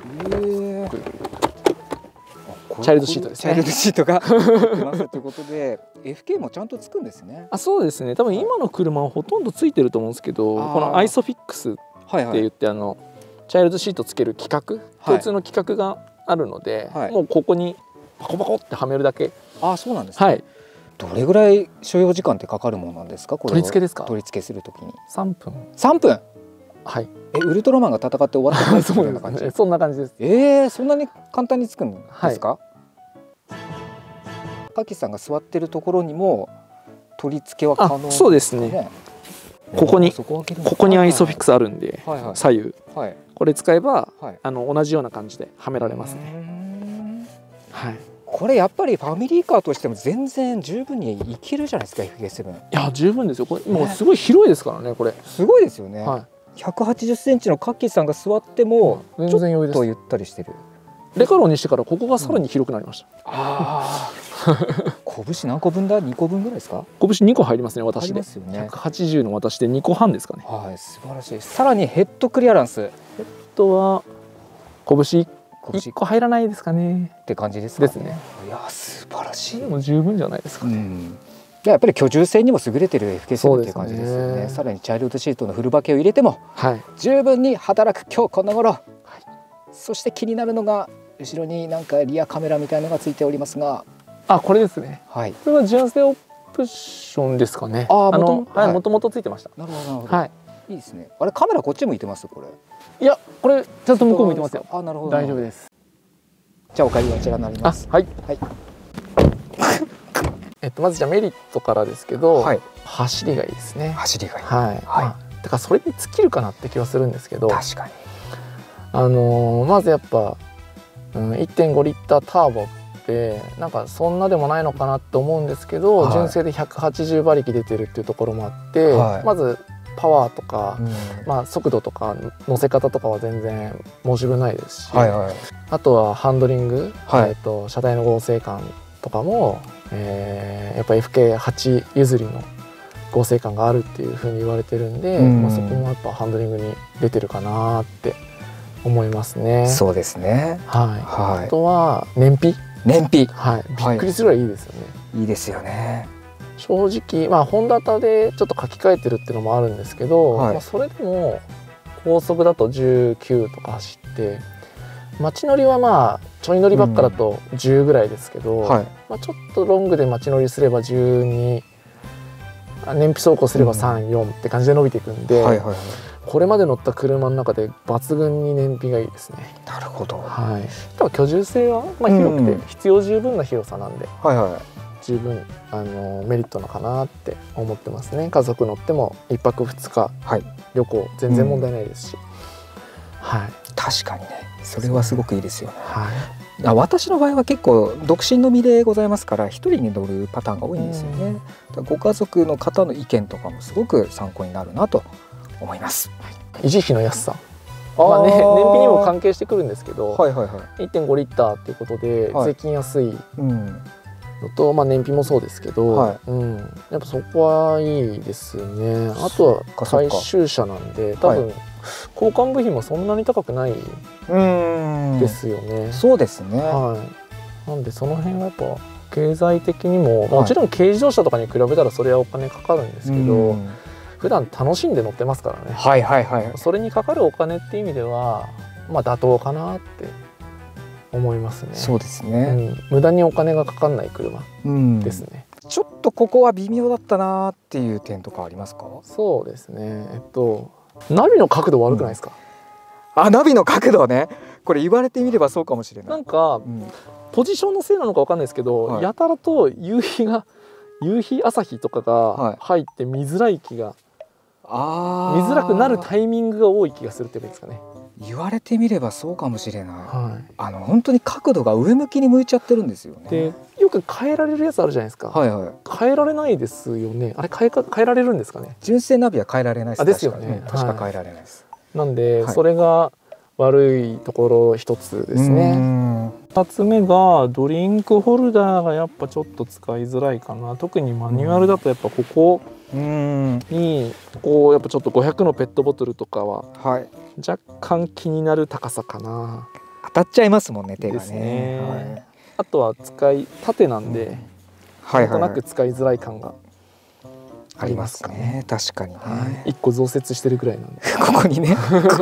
チャイルドシートですね。 チャイルドシートが出ますということで、FK もちゃんとつくんですね。 そうですね。多分今の車はほとんどついてると思うんですけど、このアイソフィックスって言ってチャイルドシートつける規格、共通の規格があるので、もうここにパコパコってはめるだけ。 そうなんですね。はい。どれぐらい所要時間ってかかるものなんですか。これ取り付けですか。 取り付けするときに。 3分。 3分。 はい。 ウルトラマンが戦って終わったそうな感じ。そんな感じです。 そんなに簡単につくんですか。カキさんが座ってるところにも取り付けは可能。 そうですね。ここにアイソフィックスあるんで、左右これ使えば同じような感じではめられますね。はい。 これやっぱりファミリーカーとしても全然十分にいけるじゃないですか。 FK7。いや、十分ですよ。これもうすごい広いですからね。これすごいですよね。180センチのカッキーさんが座っても全然余裕です。 ちょっとゆったりしてる。 レカロンにしてからここがさらに広くなりました。 拳何個分だ？2個分ぐらいですか？ 拳2個入りますね。私で。 ね、 180の私で2個半ですかね。 はい、素晴らしい。さらにヘッドクリアランス。 ヘッドは拳1個入らないですかね。 って感じですかね。 ですね。 いや、素晴らしい。 でも十分じゃないですかね。 やっぱり居住性にも優れてる FK7 っていう感じですよね。さらにチャイルドシートのフルバケを入れても十分に働く今日この頃。そして気になるのが後ろになんかリアカメラみたいなのがついておりますが、 これですね。はい。これは純正オプションですかね。もともとついてました。 なるほどなるほど。はい。いいですね。あれカメラこっち向いてますこれ？ いや、これちゃんと向こう向いてますよ。 なるほど。 大丈夫です。 じゃあお帰りはこちらになります。 はい。はい。まずじゃあメリットからですけど、走りがいいですね。 走りがいい。 はい。だからそれに尽きるかなって気はするんですけど。 確かに。 まずやっぱ、1.5 リッターターボってなんかそんなでもないのかなって思うんですけど、純正で180馬力出てるっていうところもあって、まずパワーとか、速度とか乗せ方とかは全然申し分ないですし、あとはハンドリング、車体の剛性感とかも、やっぱ FK8 譲りの剛性感があるっていう風に言われてるんで、そこもやっぱハンドリングに出てるかなって思いますね。 そうですね。 はい。あとは燃費。はい。びっくりするぐらいいいですよね。 いいですよね。 正直まあ本ダタでちょっと書き換えてるっていうのもあるんですけど、まあそれでも高速だと19とか走って、街乗りはまあちょい乗りばっかだと10ぐらいですけど、まあちょっとロングで街乗りすれば12、燃費走行すれば3、4って感じで伸びていくんで、これまで乗った車の中で抜群に燃費がいいですね。 なるほど。 はい。多分居住性はまあ広くて必要十分な広さなんで、十分メリットなのかなって思ってますね。家族乗っても1泊2日旅行全然問題ないですし、はい。 確かにね、それはすごくいいですよね。 はい。 私の場合は結構独身の身でございますから一人に乗るパターンが多いんですよね。ご家族の方の意見とかもすごく参考になるなと思います。 維持費の安さ、まあね、燃費にも関係してくるんですけど、1.5 リッターっていうことで税金安いのと、まあ燃費もそうですけど、やっぱそこはいいですね。あとは回収車なんで多分交換部品もそんなに高くないですよね。 そうですね。 なんでその辺はやっぱ経済的にも、もちろん軽自動車とかに比べたらそれはお金かかるんですけど、普段楽しんで乗ってますからね。それにかかるお金っていう意味ではまあ妥当かなって思いますね。 そうですね。 無駄にお金がかかんない車ですね。 ちょっとここは微妙だったなっていう点とかありますか？ そうですね。ナビの角度悪くないですか？ ナビの角度ね。これ言われてみればそうかもしれない。 なんか、ポジションのせいなのかわかんないですけど、やたらと夕日朝日とかが入って見づらい気が、見づらくなるタイミングが多い気がするっていうんですかね。 言われてみればそうかもしれない。本当に角度が上向きに向いちゃってるんですよね。 で、よく変えられるやつあるじゃないですか。変えられないですよね。あれ変えられるんですかね。 純正ナビは変えられないです。 ですよね。 確か変えられないです。 なんでそれが悪いところ一つですね。2つ目がドリンクホルダーがやっぱちょっと使いづらいかな。特にマニュアルだとやっぱここにこうやっぱちょっと500のペットボトルとかは若干気になる高さかな。 当たっちゃいますもんね、手がね。 あとは縦なんでなんとなく使いづらい感がありますかね。 確かにね。 1個増設してるくらいなんでここにね。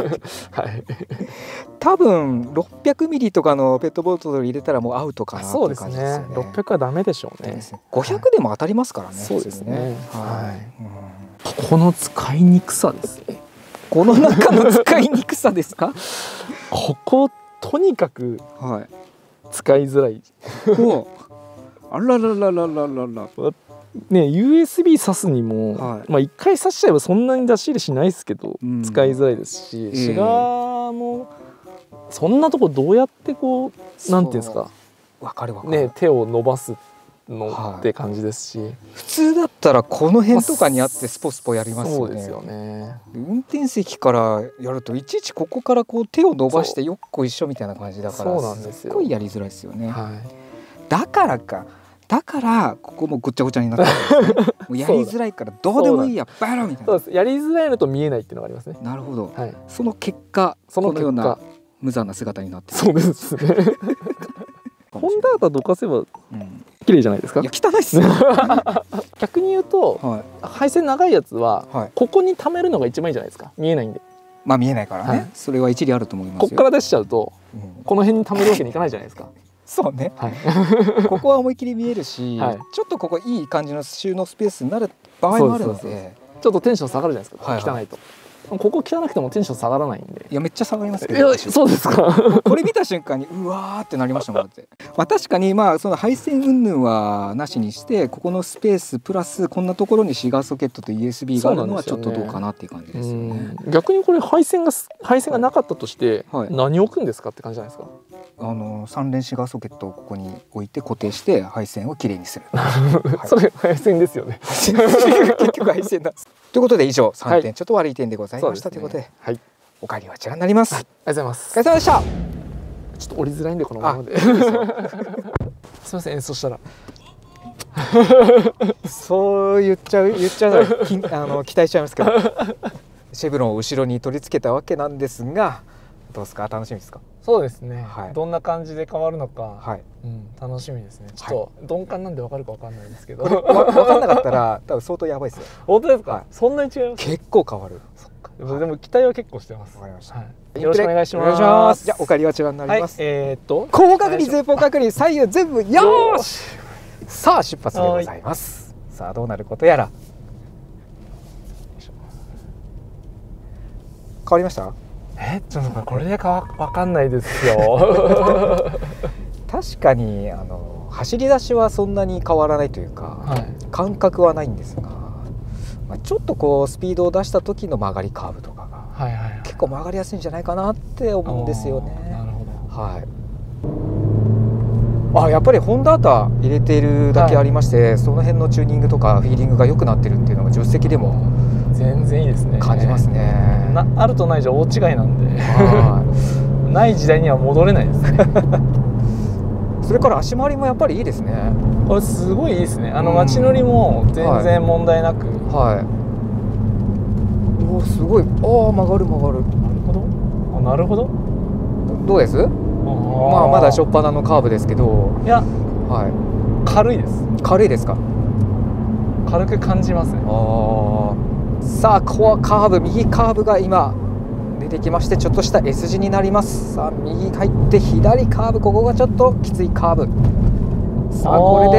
多分600ミリとかのペットボトル入れたらもうアウトかなっていう感じですよね。 そうですね。600はダメでしょうね。 500でも当たりますからね。 そうですね。この使いにくさですね。 この中の使いにくさですか？ こことにかく使いづらい。 あららららららら。 ね、USB 挿すにも、まあ1回挿しちゃえばそんなに出し入れしないですけど、使いづらいですし、シガーもそんなとこどうやってこうなんていうんですか、ね、手を伸ばすのって感じですし、 普通だったらこの辺とかにあってスポスポやりますよね。 そうですよね。 運転席からやるといちいちここからこう手を伸ばしてよっこ一緒みたいな感じだからすごいやりづらいですよね。だからここもごちゃごちゃになってるんですね。もうやりづらいからどうでもいいやバラみたいな。 やりづらいのと見えないっていうのがありますね。 なるほど。その結果このような無残な姿になってる。 そうですね。ホンダータどかせば綺麗じゃないですか。 いや汚いっすよ。 逆に言うと配線長いやつはここに溜めるのが一番いいじゃないですか。見えないんで。 まあ見えないからね。それは一理あると思いますよ。 ここから出しちゃうとこの辺に溜めるわけにいかないじゃないですか。 そうね。ここは思いっきり見えるし、ちょっとここいい感じの収納スペースになる場合もあるので、 ちょっとテンション下がるじゃないですか。汚いと。ここ汚くてもテンション下がらないんで。 いやめっちゃ下がりますけど。 そうですか。 これ見た瞬間にうわーってなりましたもん。まあ確かにまあその配線云々はなしにして、ここのスペースプラスこんなところにシガーソケットと USB があるのはちょっとどうかなっていう感じですよね。 逆にこれ配線がなかったとして何を置くんですかって感じじゃないですか。 3連シガーソケットをここに置いて固定して配線をきれいにする。 それ配線ですよね。 結局配線だ。ということで以上3点ちょっと悪い点でございましたということで、お帰りはこちらになります。 ありがとうございます。 お疲れ様でした。 ちょっと折りづらいんでこのままで。すみません演奏したら。 そう言っちゃう期待しちゃいますけど、シェブロンを後ろに取り付けたわけなんですが、 どうですか、楽しみですか。 そうですね、 はい、 どんな感じで変わるのか、 はい、 楽しみですね。ちょっと鈍感なんで分かるか分かんないですけど、 分かんなかったら多分相当やばいですよ。 本当ですか、 はい、 そんなに違います？ 結構変わる。 そっか、でも期待は結構してます。 わかりました、 はい、よろしくお願いします。 じゃあお帰りはこちらになります。 はい、 後方確認、前方確認、左右全部よーし。さあ出発でございます。さあどうなることやら。変わりました？ ちょっとこれで分かんないですよ。 確かに走り出しはそんなに変わらないというか、はい、感覚はないんですが、ちょっとこうスピードを出した時の曲がりカーブとかが結構曲がりやすいんじゃないかなって思うんですよね。 なるほど。 はい。やっぱりホンダータ入れているだけありまして、はい、その辺のチューニングとかフィーリングが良くなってるっていうのが助手席でも全然いいですね。 感じますね。 あるとないじゃ大違いなんで、ない時代には戻れないですね。 それから足回りもやっぱりいいですね。 これすごいいいですね。街乗りも全然問題なく、 はい。おー、すごい。曲がる。なるほど。なるほど。 どうです？まだ初っ端のカーブですけど、 いや、 はい、 軽いです。 軽いですか？ 軽く感じますね。 さあここはカーブ、右カーブが今出てきまして、ちょっとした S 字になります。さあ右入って左カーブ、ここがちょっときついカーブ。さあこれで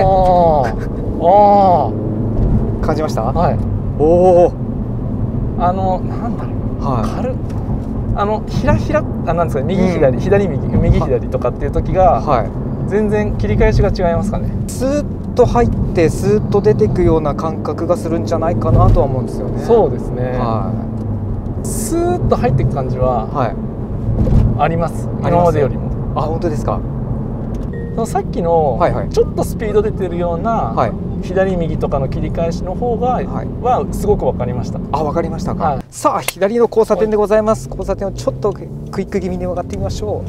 感じました？はい。おお。 なんだろう。はい。軽っ。なんですか、右左、左右右左とかっていう時が、はい、全然切り返しが違いますかね。 スーッと入ってスーッと出ていくような感覚がするんじゃないかなとは思うんですよね。 そうですね。はい。スーッと入っていく感じは、はい、あります。今までよりも。 本当ですか。 さっきのちょっとスピード出てるような、はい、左右とかの切り返しの方が、はすごく分かりました。 分かりましたか。はい、さあ左の交差点でございます。交差点をちょっとクイック気味に曲がってみましょう。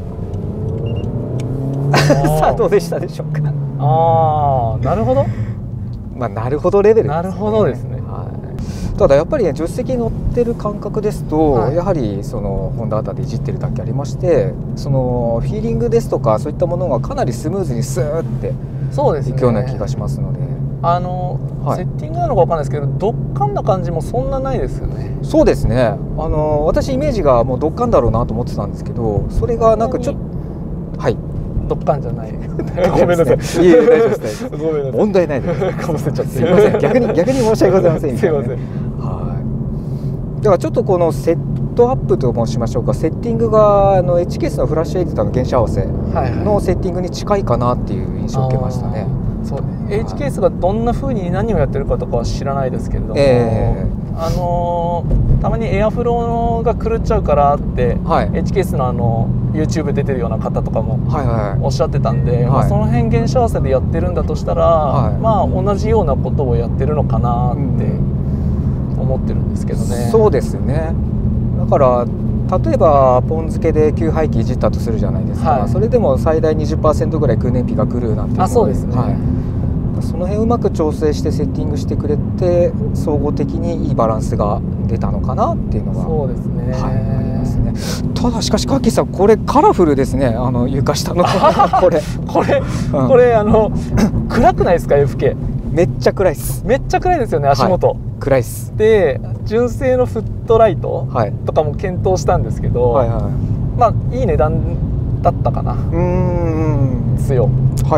さあどうでしたでしょうか。 なるほど。 なるほどレベルですね。 なるほどですね。 ただやっぱりね、助手席に乗ってる感覚ですと、やはりそのホンダータでいじってるだけありまして、そのフィーリングですとかそういったものがかなりスムーズにスーっていくような気がしますので、セッティングなのかわかんないですけど、ドッカンな感じもそんなないですよね。 そうですね。私イメージがもうドッカンだろうなと思ってたんですけど、それがなんかちょっとドッカンじゃない。ごめんなさい。 いえ、大丈夫です。 ごめんなさい。 問題ないです。 かぶせちゃって。 すみません。逆に申し訳ございません。 すみません。 ではちょっとこのセットアップと申しましょうか、セッティングがHケースのフラッシュエディターの原子合わせのセッティングに近いかなっていう印象を受けましたね。 そう、Hケースがどんな風に何をやってるかとかは知らないですけれども、たまにエアフローが狂っちゃうからって、HケースのYouTube 出てるような方とかもおっしゃってたんで、その辺原子合わせでやってるんだとしたら、同じようなことをやってるのかなって思ってるんですけどね。 そうですね。だから例えばポン付けで給排気いじったとするじゃないですか、それでも最大 20% ぐらい空燃費が来るなんていうの。 そうですね。 その辺うまく調整してセッティングしてくれて、総合的にいいバランスが出たのかなっていうのが、 そうですね、 ありますね。ただしかしカッキーさん、これカラフルですね。床下のこれ暗くないですか？ FK めっちゃ暗いです。 めっちゃ暗いですよね、足元。 暗いです。で純正のフットライトとかも検討したんですけど、いい値段だったかな。ですよ。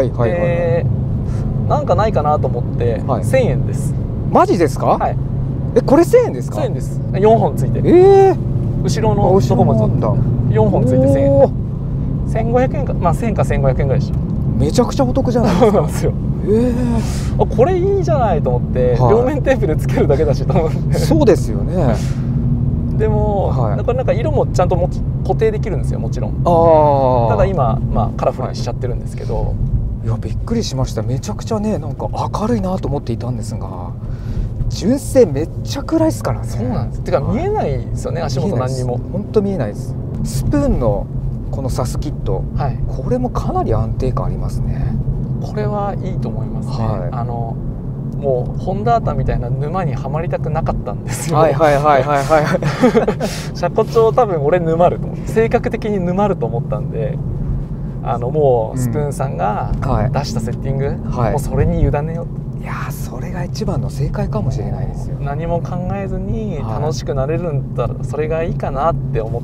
なんかないかなと思って1000円です。 マジですか？はい。これ1000円ですか？ 1000円です。4本ついて。後ろのとこも4本ついて1000円。1500円か、1000円か1500円ぐらいでした。 めちゃくちゃお得じゃないですか。 これいいじゃないと思って、両面テープでつけるだけだしと思って。そうですよね。でもなんか色もちゃんと固定できるんですよ、もちろん。ただ今カラフルにしちゃってるんですけど。いや、びっくりしました。めちゃくちゃね、なんか明るいなと思っていたんですが、純正めっちゃ暗いですからね。そうなんです。てか見えないですよね、足元何にも。本当見えないです。スプーンのこのサスキット、これもかなり安定感ありますね。これはいいと思いますね。 もうホンダータみたいな沼にはまりたくなかったんですよ。 はいはいはいはいはい車庫帳多分俺沼ると思う、性格的に沼ると思ったんで、もうスプーンさんが出したセッティング、 はい、 もうそれに委ねよう。 いやー、それが一番の正解かもしれないですよ。 何も考えずに楽しくなれるんだったらそれがいいかなって思って、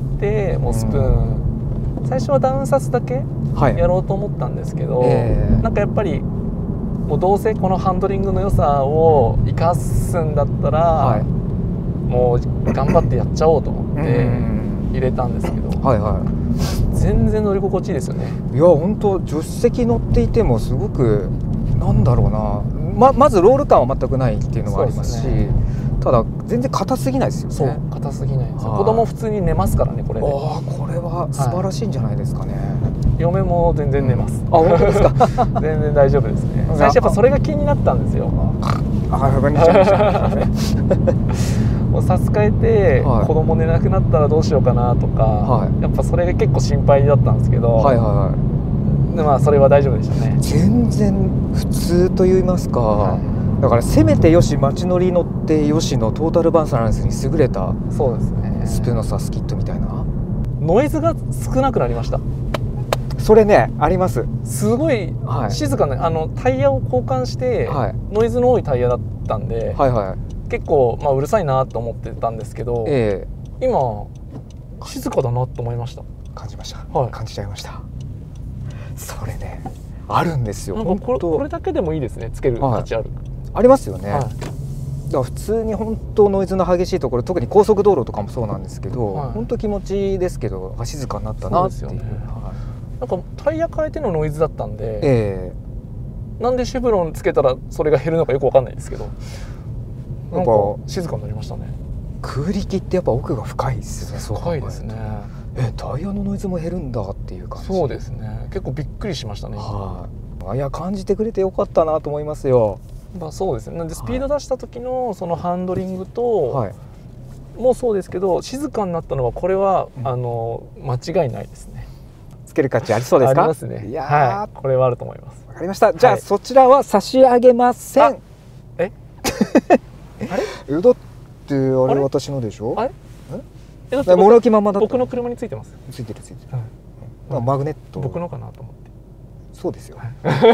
もうスプーン、最初はダウンサスだけやろうと思ったんですけど、なんかやっぱりもうどうせこのハンドリングの良さを生かすんだったら、もう頑張ってやっちゃおうと思って入れたんですけど、全然乗り心地いいですよね。いや本当助手席乗っていてもすごくなんだろうな、まずロール感は全くないっていうのもありますし、ただ全然硬すぎないですよね。 そう硬すぎないです。子供普通に寝ますからねこれで。 これは素晴らしいんじゃないですかね。 嫁も全然寝ます。 あ、本当ですか。 全然大丈夫ですね。最初やっぱそれが気になったんですよ。もう差し替えて子供寝なくなったらどうしようかなとか、やっぱそれが結構心配だったんですけど、まあそれは大丈夫でしたね。 全然普通と言いますか、だから攻めてよし街乗り乗ってよしのトータルバランスに優れた、 そうですね、 スプーンのサスキットみたいな。 ノイズが少なくなりました。 それね、あります。 すごい静かな、タイヤを交換して、ノイズの多いタイヤだったんで、結構、うるさいなと思ってたんですけど、今静かだなと思いました。 感じました、感じちゃいました。それね、あるんですよ。 これだけでもいいですね、つける価値ある、 ありますよね。だから普通に本当ノイズの激しいところ、特に高速道路とかもそうなんですけど、本当気持ちいいですけど静かになったなっていう。 なんかタイヤ変えてのノイズだったんで、なんでシェブロンつけたらそれが減るのかよくわかんないですけど、なんか静かになりましたね。 空力ってやっぱ奥が深いですよね。 深いですね。 タイヤのノイズも減るんだっていう感じ。 そうですね、結構びっくりしましたね。 いや、感じてくれてよかったなと思いますよ。 そうですね。なんでスピード出した時のそのハンドリングともそうですけど、静かになったのはこれは間違いないですね。 つける価値ありそうですか？ ありますね。いや、これはあると思います。 わかりました。じゃあそちらは差し上げません。あれ？だってあれ私のでしょ？あれ？もらう気ままだった。 僕の車についてます。 ついてるついてる。マグネット。 僕のかなと思って。 そうですよ。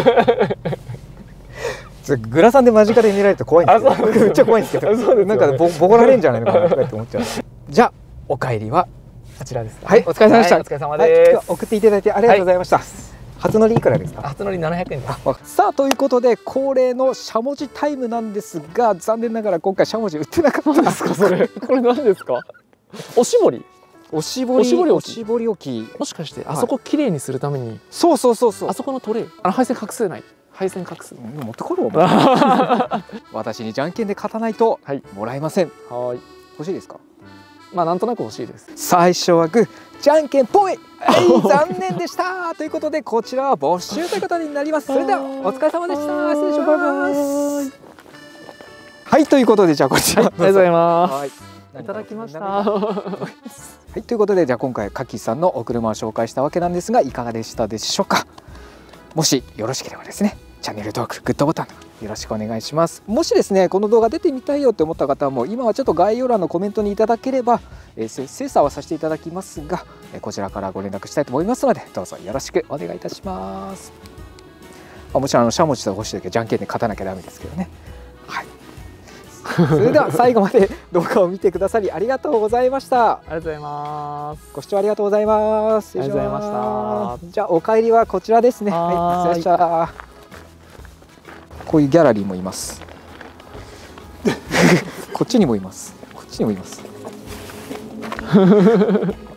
グラサンで間近で見られると怖いんですよ。めっちゃ怖いんですけど、なんかボコられるんじゃないのかなとかって思っちゃう。じゃあお帰りはこちらです。 はい、お疲れ様でした。 お疲れ様です。 送っていただいてありがとうございました。初乗りいくらですか？ 初乗り700円です。 さあ、ということで恒例のしゃもじタイムなんですが、残念ながら今回しゃもじ売ってなかったんですか？ それこれ何ですか？おしぼり置き。もしかしてあそこきれいにするために？そう、あそこのトレイ、配線隠せない。配線隠す。 持ってころ。私にじゃんけんで勝たないともらえません。欲しいですか？ なんとなく欲しいです。 最初はグー、じゃんけんぽい。残念でした。ということでこちらは没収ということになります。それではお疲れ様でした。失礼します。はい、ということでじゃあこちら、 ありがとうございます。いただきました。 はい、ということでじゃあ今回カキさんのお車を紹介したわけなんですが、いかがでしたでしょうか？もしよろしければですね、チャンネル登録、グッドボタンよろしくお願いします。もしですねこの動画出てみたいよって思った方も、今はちょっと概要欄のコメントにいただければ精査はさせていただきますが、こちらからご連絡したいと思いますので、どうぞよろしくお願いいたします。もちろんしゃもじと欲しい時はじゃんけんで勝たなきゃダメですけどね。はい。それでは最後まで動画を見てくださりありがとうございました。 ありがとうございます。 ご視聴ありがとうございます。 ありがとうございました。 じゃあお帰りはこちらですね。はい、失礼しました。こういうギャラリーもいます。こっちにもいます。こっちにもいます。